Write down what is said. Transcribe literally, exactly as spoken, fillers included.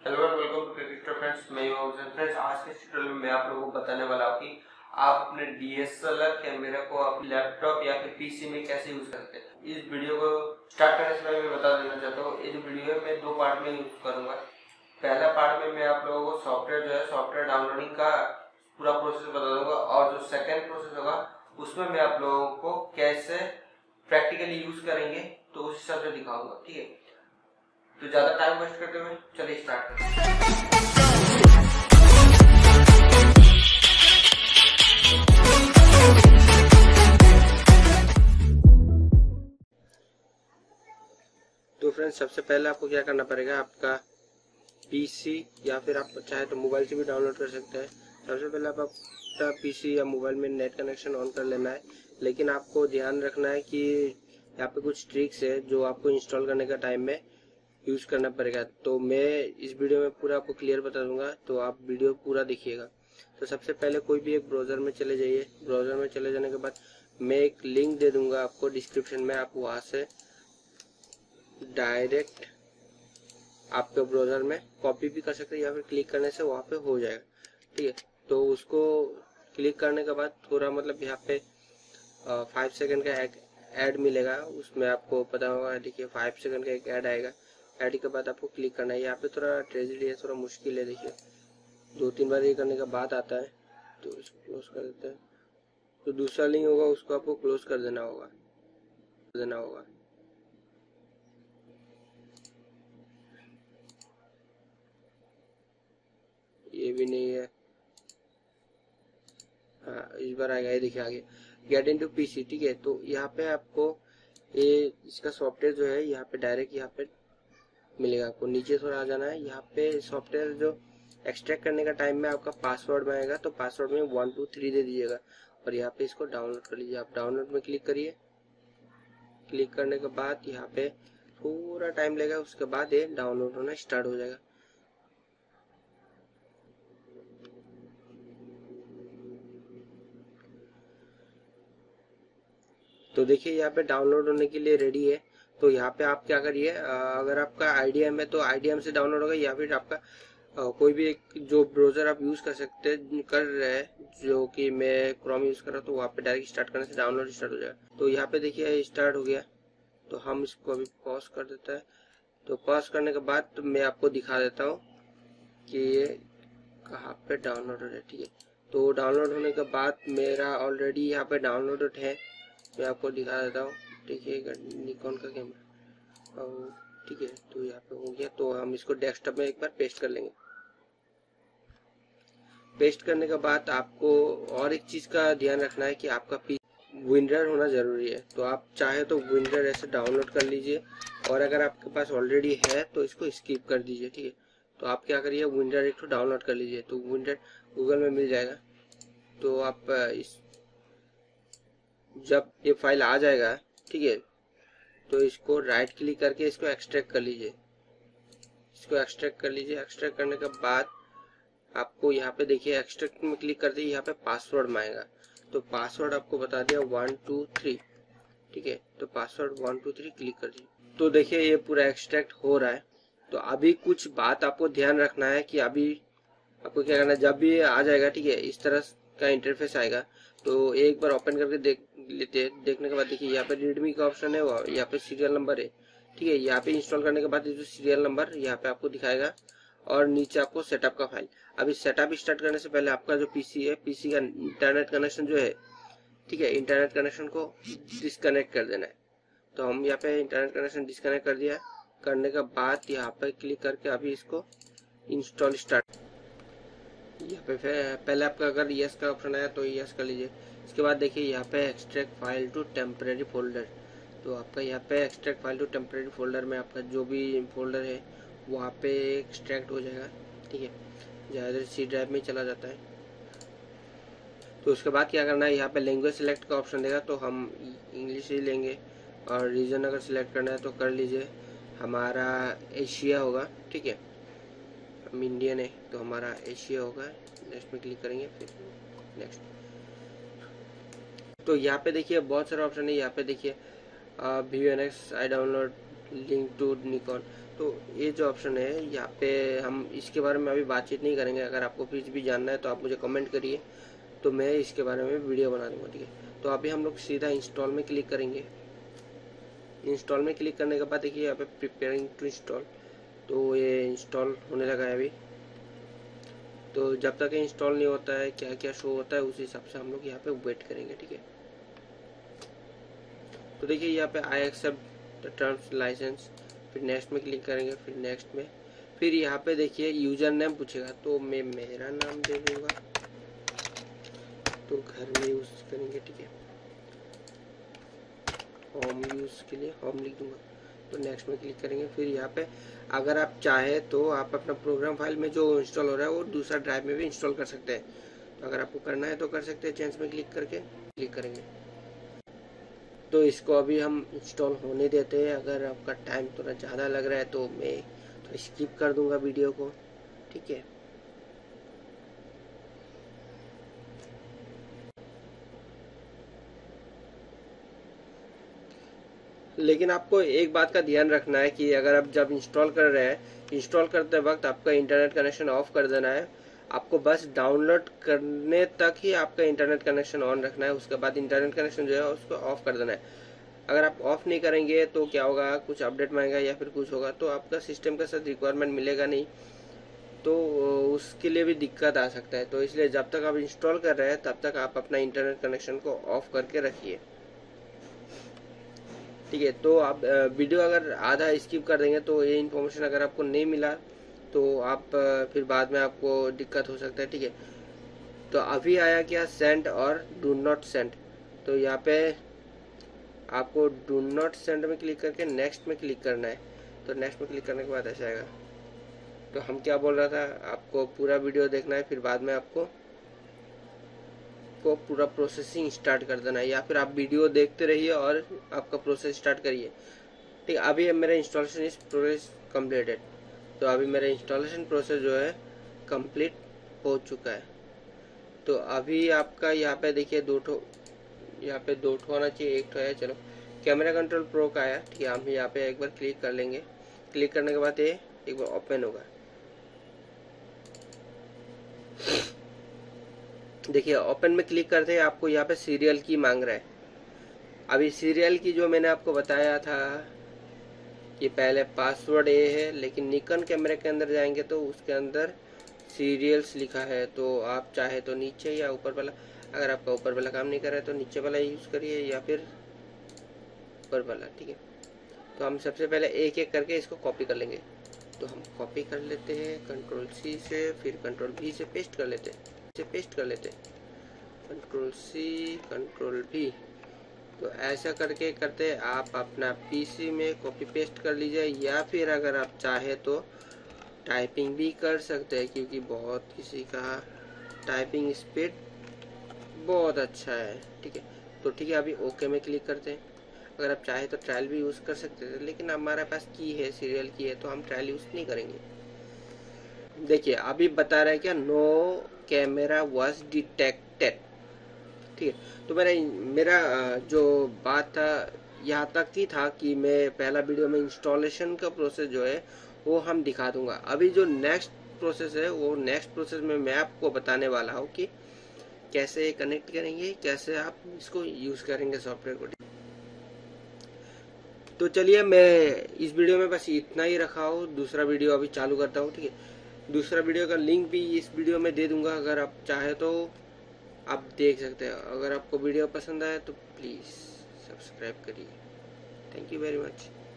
Hello and welcome to cricketer friends. मैं हूं friends. आज के ट्यूटोरियल में मैं आप लोगों को बताने वाला हूं कि आप अपने डीएसएलआर कैमरा को अपने लैपटॉप या फिर पीसी में कैसे यूज करते हैं। इस वीडियो को स्टार्ट करने से पहले मैं बता देना चाहता हूँ, ये जो वीडियो है मैं दो पार्ट में यूज करूंगा। पहला पार्ट में मैं आप लोगों को सॉफ्टवेयर जो है सॉफ्टवेयर डाउनलोडिंग का पूरा प्रोसेस बता दूंगा, और जो सेकेंड प्रोसेस होगा उसमें मैं आप लोगों को कैसे प्रैक्टिकली यूज करेंगे तो उस हिसाब से दिखाऊंगा। ठीक है, तो ज्यादा टाइम वेस्ट करते हुए चलिए स्टार्ट करते हैं। तो फ्रेंड्स, सबसे पहले आपको क्या करना पड़ेगा, आपका पीसी या फिर आप चाहे तो मोबाइल से भी डाउनलोड कर सकते हैं। सबसे पहले आप अपना पीसी या मोबाइल में नेट कनेक्शन ऑन कर लेना है, लेकिन आपको ध्यान रखना है कि यहाँ पे कुछ ट्रिक्स है जो आपको इंस्टॉल करने का टाइम में यूज करना पड़ेगा। तो मैं इस वीडियो में पूरा आपको क्लियर बता दूंगा, तो आप वीडियो पूरा देखिएगा। तो सबसे पहले कोई भी एक ब्राउजर में चले जाइए। ब्राउजर में चले जाने के बाद मैं एक लिंक दे दूंगा आपको डिस्क्रिप्शन में, आप वहां से डायरेक्ट आपके ब्राउजर में कॉपी भी कर सकते हैं या फिर क्लिक करने से वहां पे हो जाएगा। ठीक है, तो उसको क्लिक करने के बाद थोड़ा मतलब यहाँ पे फाइव सेकेंड का एक ऐड मिलेगा, उसमें आपको पता होगा। देखिए फाइव सेकेंड का एक ऐड आएगा। ऐड के बाद आपको क्लिक करना है। यहाँ पे थोड़ा ट्रेजेडी है, थोड़ा मुश्किल है। देखिए दो तीन बार ये करने के बाद आता है, तो इसको क्लोज कर देते हैं। तो दूसरा लिंक होगा उसको आपको क्लोज कर देना होगा देना होगा ये भी नहीं है। हाँ, इस बार आएगा। ये देखिए आगे गेट इनटू पीसी। ठीक है, तो यहाँ पे आपको ये इसका सॉफ्टवेयर जो है यहाँ पे डायरेक्ट यहाँ पे मिलेगा। आपको नीचे थोड़ा आ जाना है। यहाँ पे सॉफ्टवेयर जो एक्सट्रैक्ट करने का टाइम में आपका पासवर्ड मांगेगा, तो पासवर्ड में वन टू थ्री दे दीजिएगा और यहाँ पे इसको डाउनलोड कर लीजिए। आप डाउनलोड में क्लिक करिए। क्लिक करने के बाद यहाँ पे थोड़ा टाइम लगेगा, उसके बाद ये डाउनलोड होना स्टार्ट हो जाएगा। तो देखिए यहाँ पे डाउनलोड होने के लिए रेडी है। तो यहाँ पे आप क्या करिए, अगर आपका आईडीएम है तो आईडीएम से डाउनलोड होगा, या फिर आपका कोई भी एक जो ब्राउजर आप यूज कर सकते कर रहे हैं, जो कि मैं क्रोम यूज कर रहा हूँ, तो वहाँ पे डायरेक्ट स्टार्ट करने से डाउनलोड स्टार्ट हो जाएगा। तो यहाँ पे देखिए स्टार्ट हो गया। तो हम इसको अभी पॉज कर देते हैं। तो पॉज करने के बाद तो मैं आपको दिखा देता हूँ कि ये कहाँ पे डाउनलोड हो रहा है। ठीक है, तो डाउनलोड होने के बाद मेरा ऑलरेडी यहाँ पे डाउनलोडेड है। मैं आपको दिखा देता हूँ। देखिए निकॉन का कैमरा, और ठीक है, तो यहाँ पे हो गया। तो हम इसको डेस्कटॉप में एक बार पेस्ट कर लेंगे। पेस्ट करने के बाद आपको और एक चीज का ध्यान रखना है कि आपका विंडर होना जरूरी है। तो आप चाहे तो विंडर ऐसे डाउनलोड कर लीजिए, और अगर आपके पास ऑलरेडी है तो इसको स्किप कर दीजिए। ठीक है, तो आप क्या करिए, विंडर एक तो डाउनलोड कर लीजिए। तो विंडर गूगल में मिल जाएगा। तो आप इस जब ये फाइल आ जाएगा, ठीक है, तो इसको राइट क्लिक करके इसको एक्सट्रैक्ट कर लीजिए। इसको एक्सट्रैक्ट कर लीजिए। एक्सट्रैक्ट करने के बाद आपको यहाँ पे देखिए एक्सट्रैक्ट में क्लिक कर दिए, यहाँ पे पासवर्ड मांगेगा। तो पासवर्ड आपको बता दिया वन टू थ्री। ठीक है, तो password one two three click कर दीजिए। तो देखिए ये पूरा एक्सट्रैक्ट हो रहा है। तो अभी कुछ बात आपको ध्यान रखना है कि अभी आपको क्या करना है, जब भी आ जाएगा, ठीक है, इस तरह का इंटरफेस आएगा, तो एक बार ओपन करके देख लेते हैं। देखने के बाद देखिए यहाँ पे रीडमी का ऑप्शन है, यहाँ पे सीरियल नंबर है। ठीक है, यहाँ पे इंस्टॉल करने के बाद जो सीरियल नंबर यहाँ पे आपको दिखाएगा, और नीचे आपको सेटअप का फाइल। अभी सेटअप स्टार्ट करने से पहले आपका जो पीसी है, पीसी का इंटरनेट कनेक्शन जो है, ठीक है, इंटरनेट कनेक्शन को डिस्कनेक्ट कर देना है। तो हम यहाँ पे इंटरनेट कनेक्शन डिस्कनेक्ट कर दिया। करने के बाद यहाँ पे क्लिक करके अभी इसको इंस्टॉल स्टार्ट। यहाँ पे पहले आपका अगर यस का ऑप्शन आया तो यस कर लीजिए। इसके बाद देखिए यहाँ पे extract file to temporary folder. तो आपका यहाँ पे extract file to temporary folder में आपका जो भी फोल्डर है वहाँ पे एक्सट्रैक्ट हो जाएगा। ठीक है, ज़्यादातर सी ड्राइव में चला जाता है। तो उसके बाद क्या करना है, यहाँ पे लैंग्वेज सिलेक्ट का ऑप्शन देगा, तो हम इंग्लिश ही लेंगे। और रीजन अगर सिलेक्ट करना है तो कर लीजिए, हमारा एशिया होगा। ठीक है, हम इंडियन है तो हमारा एशिया होगा। नेक्स्ट में क्लिक करेंगे, फिर नेक्स्ट। तो यहाँ पे देखिए बहुत सारे ऑप्शन है। यहाँ पे देखिए V N X I download link to Nikon. तो ये जो ऑप्शन है यहाँ पे हम इसके बारे में अभी बातचीत नहीं करेंगे। अगर आपको कुछ भी जानना है तो आप मुझे कमेंट करिए, तो मैं इसके बारे में वीडियो बना दूंगा, ठीक है। तो अभी हम लोग सीधा इंस्टॉल में क्लिक करेंगे। इंस्टॉल में क्लिक करने के बाद देखिए यहाँ पे प्रिपेयरिंग टू इंस्टॉल, तो ये इंस्टॉल होने लगा है अभी। तो जब तक इंस्टॉल नहीं होता है क्या क्या शो होता है उस हिसाब से हम लोग यहाँ पे वेट करेंगे, ठीक है। तो देखिए यहाँ पे I accept the terms licence, फिर नेक्स्ट में क्लिक करेंगे, फिर नेक्स्ट में, फिर यहाँ पे देखिए यूजर नेम पूछेगा, तो मैं मेरा नाम दे दूंगा, तो घर में यूज करेंगे, ठीक है। होम यूज के लिए होम लिख दूंगा, तो नेक्स्ट में क्लिक करेंगे। फिर यहाँ पे अगर आप चाहे तो आप अपना प्रोग्राम फाइल में जो इंस्टॉल हो रहा है वो दूसरा ड्राइव में भी इंस्टॉल कर सकते हैं। तो अगर आपको करना है तो कर सकते हैं, चेंज में क्लिक करके क्लिक करेंगे। तो इसको अभी हम इंस्टॉल होने देते हैं। अगर आपका टाइम थोड़ा ज़्यादा लग रहा है तो मैं तो स्किप कर दूंगा वीडियो को, ठीक है। लेकिन आपको एक बात का ध्यान रखना है कि अगर आप जब इंस्टॉल कर रहे हैं, इंस्टॉल करते वक्त आपका इंटरनेट कनेक्शन ऑफ कर देना है। आपको बस डाउनलोड करने तक ही आपका इंटरनेट कनेक्शन ऑन रखना है, उसके बाद इंटरनेट कनेक्शन जो है उसको ऑफ कर देना है। अगर आप ऑफ नहीं करेंगे तो क्या होगा, कुछ अपडेट मांगेगा या फिर कुछ होगा तो आपका सिस्टम के साथ रिक्वायरमेंट मिलेगा नहीं, तो उसके लिए भी दिक्कत आ सकता है। तो इसलिए जब तक आप इंस्टॉल कर रहे हैं तब तक आप अपना इंटरनेट कनेक्शन को ऑफ करके रखिए, ठीक है। तो आप वीडियो अगर आधा स्किप कर देंगे तो ये इन्फॉर्मेशन अगर आपको नहीं मिला तो आप फिर बाद में आपको दिक्कत हो सकता है, ठीक है। तो अभी आया क्या, सेंड और डू नॉट सेंड, तो यहाँ पे आपको डू नॉट सेंड में क्लिक करके नेक्स्ट में क्लिक करना है। तो नेक्स्ट में क्लिक करने के बाद ऐसा आएगा। तो हम क्या बोल रहा था, आपको पूरा वीडियो देखना है, फिर बाद में आपको को पूरा प्रोसेसिंग स्टार्ट कर देना है, या फिर आप वीडियो देखते रहिए और आपका प्रोसेस स्टार्ट करिए, ठीक है। अभी मेरा इंस्टॉलेशन इज प्रोसेस कंप्लीटेड, तो अभी मेरा इंस्टॉलेशन प्रोसेस जो है कंप्लीट हो चुका है। तो अभी आपका यहाँ पे देखिए दो ठो, यहाँ पे दो ठो आना चाहिए, एक ठो है। चलो कैमरा कंट्रोल प्रो का आया, ठीक है। हम यहाँ पे एक बार क्लिक कर लेंगे, क्लिक करने के बाद ये एक बार ओपन होगा। देखिए ओपन में क्लिक करते हैं आपको यहाँ पे सीरियल की मांग रहा है। अभी सीरियल की जो मैंने आपको बताया था कि पहले पासवर्ड ए है, लेकिन निकॉन कैमरे के अंदर जाएंगे तो उसके अंदर सीरियल्स लिखा है। तो आप चाहे तो नीचे या ऊपर वाला, अगर आपका ऊपर वाला काम नहीं कर रहा है तो नीचे वाला यूज करिए या फिर ऊपर वाला, ठीक है। तो हम सबसे पहले एक एक करके इसको कॉपी कर लेंगे। तो हम कॉपी कर लेते हैं कंट्रोल सी से, फिर कंट्रोल भी से पेस्ट कर लेते हैं, से पेस्ट कर लेते हैं, कंट्रोल सी कंट्रोल भी। तो ऐसा करके करते आप अपना पीसी में कॉपी पेस्ट कर लीजिए, या फिर अगर आप चाहे तो टाइपिंग भी कर सकते हैं, क्योंकि बहुत किसी का टाइपिंग स्पीड बहुत अच्छा है, ठीक है। तो ठीक है, अभी ओके में क्लिक करते हैं। अगर आप चाहे तो ट्रायल भी यूज़ कर सकते थे, लेकिन हमारे पास की है, सीरियल की है, तो हम ट्रायल यूज़ नहीं करेंगे। देखिए अभी बता रहा है क्या, नो कैमरा वॉज डिटेक्टेड, ठीक है। तो मेरा मेरा जो बात था यहाँ तक ही था कि मैं पहला वीडियो में इंस्टॉलेशन का प्रोसेस जो है वो हम दिखा दूंगा। अभी जो नेक्स्ट प्रोसेस है वो नेक्स्ट प्रोसेस में मैं आपको बताने वाला हूँ कि कैसे कनेक्ट करेंगे, कैसे आप इसको यूज़ करेंगे सॉफ्टवेयर को। तो चलिए मैं इस वीडियो में बस इतना ही रखा हूँ, दूसरा वीडियो अभी चालू करता हूँ, ठीक है। दूसरा वीडियो का लिंक भी इस वीडियो में दे दूंगा, अगर आप चाहे तो आप देख सकते हैं। अगर आपको वीडियो पसंद आए तो प्लीज़ सब्सक्राइब करिए। Thank you very much.